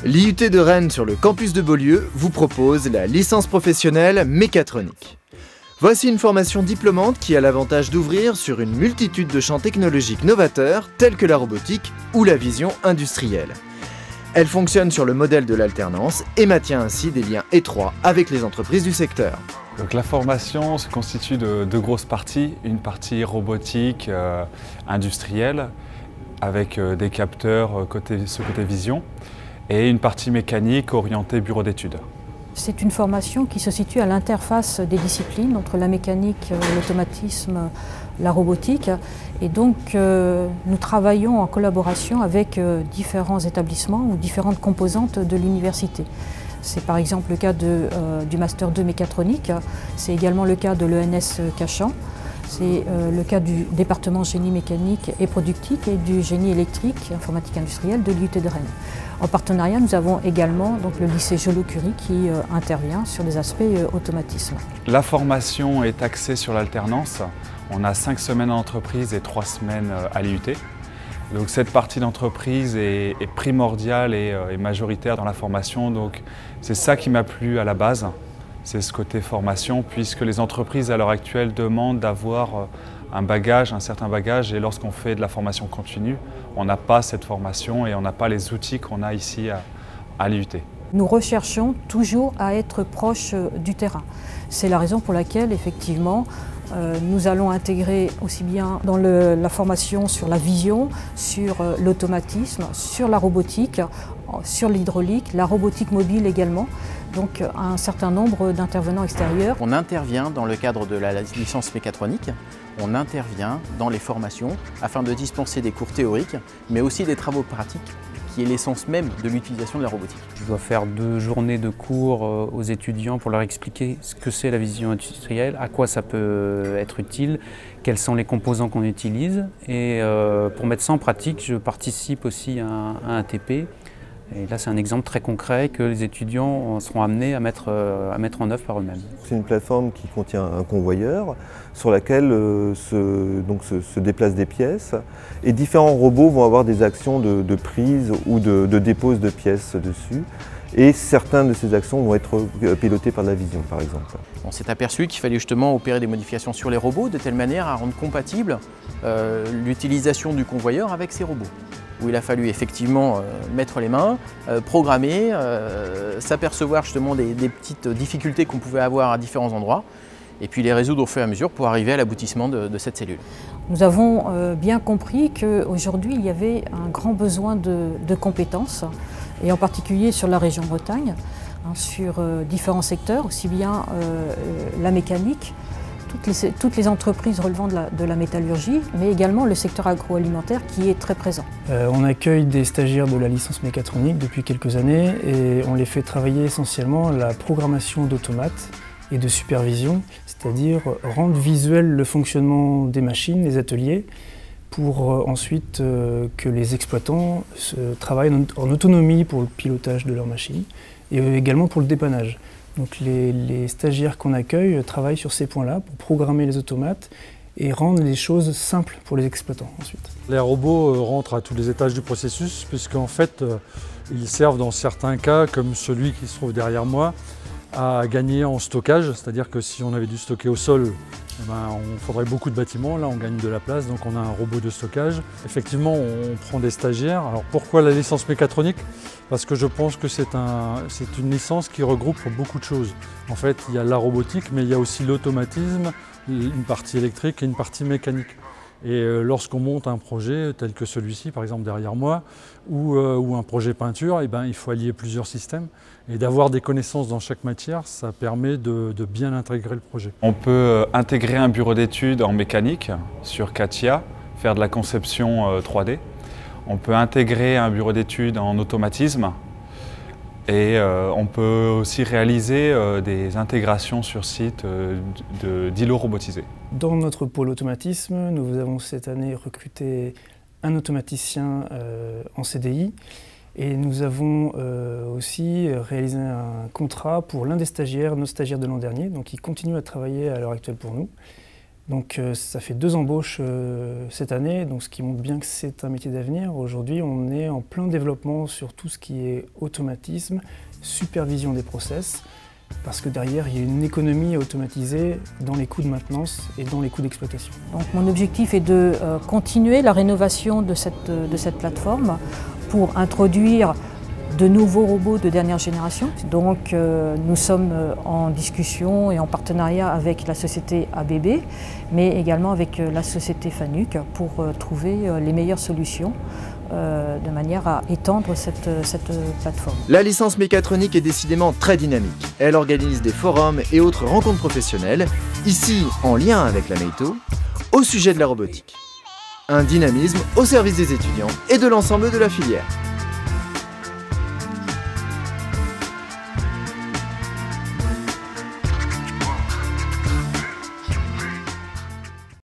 L'IUT de Rennes sur le campus de Beaulieu vous propose la licence professionnelle mécatronique. Voici une formation diplômante qui a l'avantage d'ouvrir sur une multitude de champs technologiques novateurs tels que la robotique ou la vision industrielle. Elle fonctionne sur le modèle de l'alternance et maintient ainsi des liens étroits avec les entreprises du secteur. Donc la formation se constitue de deux grosses parties, une partie robotique industrielle avec des capteurs côté vision et une partie mécanique orientée bureau d'études. C'est une formation qui se situe à l'interface des disciplines entre la mécanique, l'automatisme, la robotique. Et donc nous travaillons en collaboration avec différents établissements ou différentes composantes de l'université. C'est par exemple le cas du Master 2 mécatronique, c'est également le cas de l'ENS Cachan, c'est le cas du département génie mécanique et productique et du génie électrique, informatique industrielle de l'IUT de Rennes. En partenariat, nous avons également donc, le lycée Joliot-Curie qui intervient sur des aspects automatisme. La formation est axée sur l'alternance. On a 5 semaines en entreprise et 3 semaines à l'IUT. Donc cette partie d'entreprise est primordiale et majoritaire dans la formation. Donc c'est ça qui m'a plu à la base, c'est ce côté formation, puisque les entreprises à l'heure actuelle demandent d'avoir un certain bagage, et lorsqu'on fait de la formation continue, on n'a pas cette formation et on n'a pas les outils qu'on a ici à l'IUT. Nous recherchons toujours à être proche du terrain. C'est la raison pour laquelle, effectivement, nous allons intégrer aussi bien dans la formation sur la vision, sur l'automatisme, sur la robotique, sur l'hydraulique, la robotique mobile également. Donc un certain nombre d'intervenants extérieurs. On intervient dans le cadre de la licence mécatronique, on intervient dans les formations afin de dispenser des cours théoriques, mais aussi des travaux pratiques, qui est l'essence même de l'utilisation de la robotique. Je dois faire 2 journées de cours aux étudiants pour leur expliquer ce que c'est la vision industrielle, à quoi ça peut être utile, quels sont les composants qu'on utilise. Et pour mettre ça en pratique, je participe aussi à un TP. Et là, c'est un exemple très concret que les étudiants seront amenés à mettre en œuvre par eux-mêmes. C'est une plateforme qui contient un convoyeur sur laquelle se déplacent des pièces, et différents robots vont avoir des actions de prise ou de dépose de pièces dessus. Et certaines de ces actions vont être pilotées par la vision, par exemple. On s'est aperçu qu'il fallait justement opérer des modifications sur les robots de telle manière à rendre compatible l'utilisation du convoyeur avec ces robots. Où il a fallu effectivement mettre les mains, programmer, s'apercevoir justement des petites difficultés qu'on pouvait avoir à différents endroits, et puis les résoudre au fur et à mesure pour arriver à l'aboutissement de cette cellule. Nous avons bien compris qu'aujourd'hui il y avait un grand besoin de compétences, et en particulier sur la région Bretagne, sur différents secteurs, aussi bien la mécanique, toutes les entreprises relevant de la métallurgie, mais également le secteur agroalimentaire qui est très présent. On accueille des stagiaires de la licence mécatronique depuis quelques années et on les fait travailler essentiellement la programmation d'automates et de supervision, c'est-à-dire rendre visuel le fonctionnement des machines, les ateliers, pour ensuite que les exploitants travaillent en autonomie pour le pilotage de leurs machines et également pour le dépannage. Donc les stagiaires qu'on accueille travaillent sur ces points-là pour programmer les automates et rendre les choses simples pour les exploitants ensuite. Les robots rentrent à tous les étages du processus, puisqu'en fait ils servent dans certains cas, comme celui qui se trouve derrière moi, à gagner en stockage, c'est-à-dire que si on avait dû stocker au sol, on faudrait beaucoup de bâtiments, là on gagne de la place, donc on a un robot de stockage. Effectivement, on prend des stagiaires. Alors pourquoi la licence mécatronique? Parce que je pense que c'est une licence qui regroupe beaucoup de choses. En fait, il y a la robotique, mais il y a aussi l'automatisme, une partie électrique et une partie mécanique. Et lorsqu'on monte un projet tel que celui-ci, par exemple derrière moi, ou un projet peinture, il faut allier plusieurs systèmes. Et d'avoir des connaissances dans chaque matière, ça permet de bien intégrer le projet. On peut intégrer un bureau d'études en mécanique sur CATIA, faire de la conception 3D. On peut intégrer un bureau d'études en automatisme. Et on peut aussi réaliser des intégrations sur site d'îlots robotisés. Dans notre pôle automatisme, nous avons cette année recruté un automaticien en CDI et nous avons aussi réalisé un contrat pour l'un des stagiaires, nos stagiaires de l'an dernier, donc qui continue à travailler à l'heure actuelle pour nous. Donc ça fait 2 embauches cette année, donc ce qui montre bien que c'est un métier d'avenir. Aujourd'hui, on est en plein développement sur tout ce qui est automatisme, supervision des process, parce que derrière, il y a une économie à automatiser dans les coûts de maintenance et dans les coûts d'exploitation. Donc mon objectif est de continuer la rénovation de cette plateforme pour introduire de nouveaux robots de dernière génération. Donc nous sommes en discussion et en partenariat avec la société ABB, mais également avec la société Fanuc pour trouver les meilleures solutions de manière à étendre cette plateforme. La licence mécatronique est décidément très dynamique. Elle organise des forums et autres rencontres professionnelles, ici en lien avec la MEITO, au sujet de la robotique. Un dynamisme au service des étudiants et de l'ensemble de la filière.